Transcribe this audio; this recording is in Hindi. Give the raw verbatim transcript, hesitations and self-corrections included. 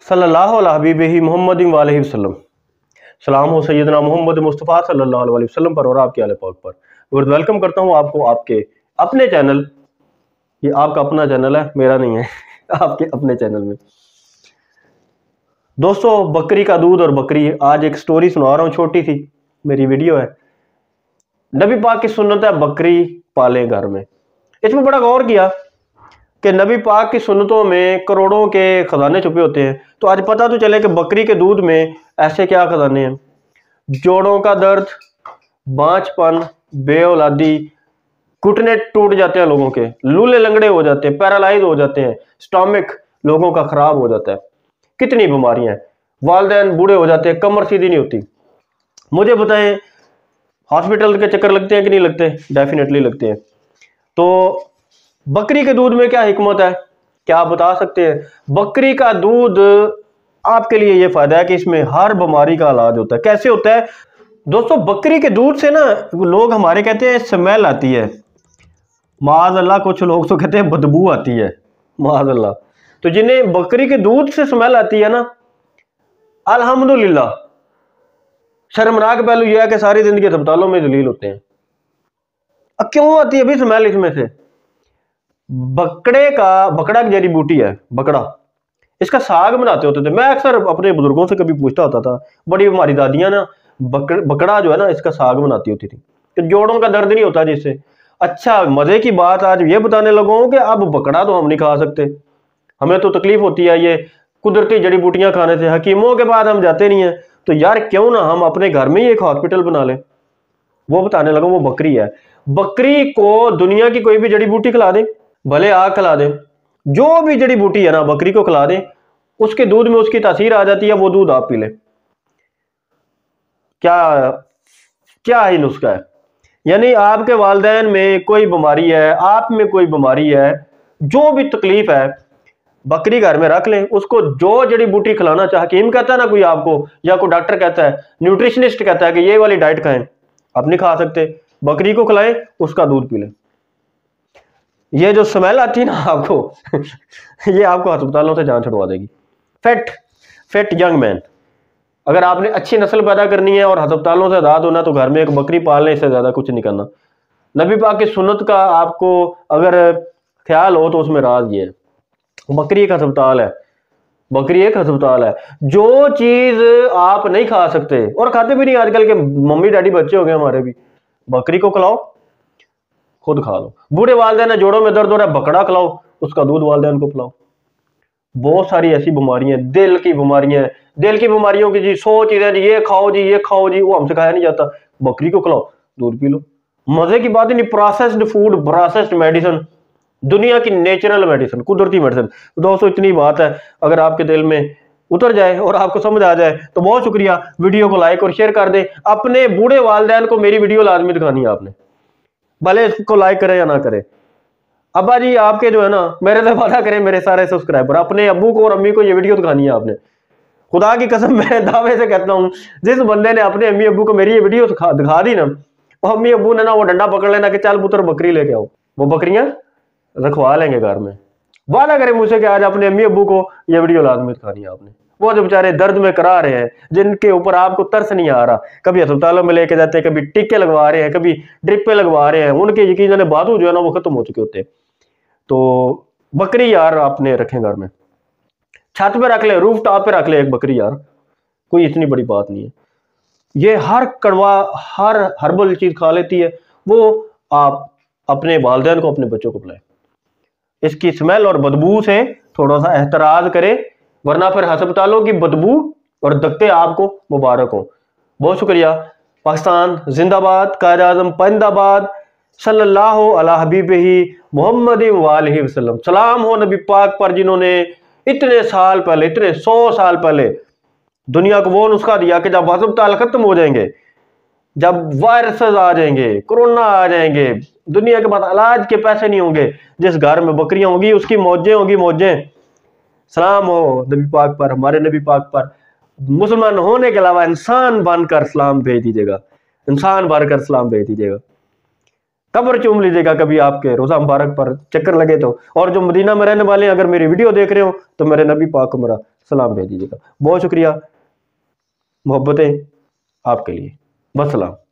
सल्लल्लाहु अला हबीबिही मुहम्मदिन व अलैहि वसल्लम। सलाम हो सैयदना मोहम्मद मुस्तफ़ा सल्लल्लाहु अलैहि वसल्लम पर और आपके आले पाक पर। और वेलकम करता हूँ आपको आपके अपने चैनल, ये आपका अपना चैनल है, मेरा नहीं है आपके अपने चैनल में। दोस्तों, बकरी का दूध और बकरी, आज एक स्टोरी सुना रहा हूँ, छोटी सी मेरी वीडियो है। नबी पाक की सुन्नत है बकरी पालें घर में। इसमें बड़ा गौर किया कि नबी पाक की सुन्नतों में करोड़ों के खजाने छुपे होते हैं। तो आज पता तो चले कि बकरी के दूध में ऐसे क्या खजाने हैं। जोड़ों का दर्द, बांझपन, बेऔलादी, घुटने टूट जाते हैं लोगों के, लूले लंगड़े हो जाते हैं, पैरालाइज हो जाते हैं, स्टमक लोगों का खराब हो जाता है, कितनी बीमारियां हैं, वालिदैन बूढ़े हो जाते हैं, कमर सीधी नहीं होती। मुझे बताएं, हॉस्पिटल के चक्कर लगते हैं कि नहीं लगते? डेफिनेटली लगते हैं। तो बकरी के दूध में क्या हिकमत है, क्या आप बता सकते हैं? बकरी का दूध आपके लिए ये फायदा है कि इसमें हर बीमारी का इलाज होता है। कैसे होता है दोस्तों? बकरी के दूध से ना लोग हमारे कहते हैं स्मेल आती है, माज़ अल्लाह, कुछ लोग तो कहते हैं बदबू आती है, माज़ अल्लाह। तो जिन्हें बकरी के दूध से स्मेल आती है ना, अल्हम्दुलिल्लाह, शर्मनाक पहलू यह है कि सारी जिंदगी अस्पतालों में जलील होते हैं। अब क्यों आती है भी स्मेल इसमें से? बकड़े का, बकड़ा की जड़ी बूटी है, बकड़ा, इसका साग बनाते होते थे। मैं अक्सर अपने बुजुर्गों से कभी पूछता होता था, बड़ी हमारी दादियां ना बकड़, बकड़ा जो है ना, इसका साग बनाती होती थी कि जोड़ों का दर्द नहीं होता जिससे। अच्छा, मजे की बात आज ये बताने लगा हूं कि अब बकड़ा तो हम नहीं खा सकते, हमें तो तकलीफ होती है ये कुदरती जड़ी बूटियां खाने से। हकीमों के बाद हम जाते नहीं है, तो यार क्यों ना हम अपने घर में ही एक हॉस्पिटल बना लें। वो बताने लगा, वो बकरी है। बकरी को दुनिया की कोई भी जड़ी बूटी खिला दे, भले आग खिला दे, जो भी जड़ी बूटी है ना, बकरी को खिला दे, उसके दूध में उसकी तासीर आ जाती है, वो दूध आप पी ले। क्या क्या ही नुस्खा है। यानी आपके वालिदैन में कोई बीमारी है, आप में कोई बीमारी है, जो भी तकलीफ है, बकरी घर में रख लें, उसको जो जड़ी बूटी खिलाना चाहे, हकीम कहता है ना कोई आपको, या कोई डॉक्टर कहता है, न्यूट्रिशनिस्ट कहता है कि ये वाली डाइट खाएं, आप नहीं खा सकते, बकरी को खिलाएं, उसका दूध पी लें। ये जो स्मेल आती है ना आपको ये आपको अस्पतालों से जान छुड़वा देगी। फेट फेट यंग मैन, अगर आपने अच्छी नस्ल पैदा करनी है और अस्पतालों से आजाद होना, तो घर में एक बकरी पालने से ज्यादा कुछ नहीं करना। नबी पाक की सुन्नत का आपको अगर ख्याल हो तो उसमें राज ये है, बकरी एक अस्पताल है, बकरी एक अस्पताल है। जो चीज आप नहीं खा सकते और खाते भी नहीं, आजकल के मम्मी डैडी बच्चे हो गए हमारे भी, बकरी को खिलाओ, खुद खा लो। बूढ़े वालिदैन है, जोड़ों में दर्द हो रहा है, बकरा खिलाओ, उसका दूध वालिदैन को पिलाओ। बहुत सारी ऐसी बीमारियां, दिल की बीमारियां, दिल की बीमारियों की जी सौ चीजें जी, ये खाओ जी, ये खाओ जी, वो हमसे खाया नहीं जाता। बकरी को खिलाओ, दूध पी लो। मजे की बात ही नहीं, प्रोसेस्ड फूड, प्रोसेस्ड मेडिसिन, दुनिया की नेचुरल मेडिसिन, कुदरती मेडिसिन। दोस्तों, इतनी बात है, अगर आपके दिल में उतर जाए और आपको समझ आ जाए तो बहुत शुक्रिया। वीडियो को लाइक और शेयर कर दे। अपने बूढ़े वालिदैन को मेरी वीडियो लाजमी दिखानी है आपने, भले इसको लाइक करे या ना करे। अब्बा जी आपके जो है ना, मेरे से वादा करें, मेरे सारे सब्सक्राइबर, अपने अब्बू को और अम्मी को ये वीडियो दिखानी है आपने। खुदा की कसम मैं दावे से कहता हूँ, जिस बंदे ने अपने अम्मी अब्बू को मेरी ये वीडियो दिखा दी ना, और अम्मी अब्बू ने ना वो डंडा पकड़ लेना कि चल पुत्र बकरी लेके आओ, वो बकरियां रखवा लेंगे घर में। वादा करें मुझसे कि आज अपने अम्मी अब्बू को ये वीडियो लाजमी दिखानी है आपने। वो जो बेचारे दर्द में करा रहे हैं, जिनके ऊपर आपको तरस नहीं आ रहा, कभी अस्पतालों में लेके जाते हैं, कभी टिक्के लगवा रहे हैं, कभी ड्रिपें लगवा रहे हैं, उनके यकीन बातों जो है ना वो खत्म हो चुके होते हैं। तो बकरी यार आपने रखें घर में, छत पे रख ले, रूफ टॉप पे रख ले एक बकरी यार, कोई इतनी बड़ी बात नहीं है। ये हर कड़वा, हर हर्बल चीज खा लेती है, वो आप अपने वालिदैन को, अपने बच्चों को पिलाएं। इसकी स्मेल और बदबू से थोड़ा सा एहतराज करें, वरना फिर अस्पतालों की बदबू और दक्ते आपको मुबारक हो। बहुत शुक्रिया। पाकिस्तान जिंदाबाद, कायद आज़म पाइंदाबाद, सल्लल्लाहु अला हबीबिही मुहम्मदिन व अलैहि वसल्लम। सलाम हो नबी पाक पर, जिन्होंने इतने साल पहले, इतने सौ साल पहले दुनिया को वो नुस्खा दिया कि जब अस्पताल खत्म हो जाएंगे, जब वायरसेस आ जाएंगे, कोरोना आ जाएंगे, दुनिया के पास इलाज के पैसे नहीं होंगे, जिस घर में बकरियां होंगी उसकी मौजें होंगी, मौजें। सलाम हो नबी पाक पर, हमारे नबी पाक पर। मुसलमान होने के अलावा इंसान बनकर सलाम भेज दीजिएगा, इंसान बनकर सलाम भेज दीजिएगा। कब्र चूम लीजिएगा कभी आपके रोजा मुबारक पर चक्कर लगे तो। और जो मदीना में रहने वाले अगर मेरी वीडियो देख रहे हो तो मेरे नबी पाक को मेरा सलाम भेज दीजिएगा। बहुत शुक्रिया, मोहब्बतें आपके लिए। बस सलाम।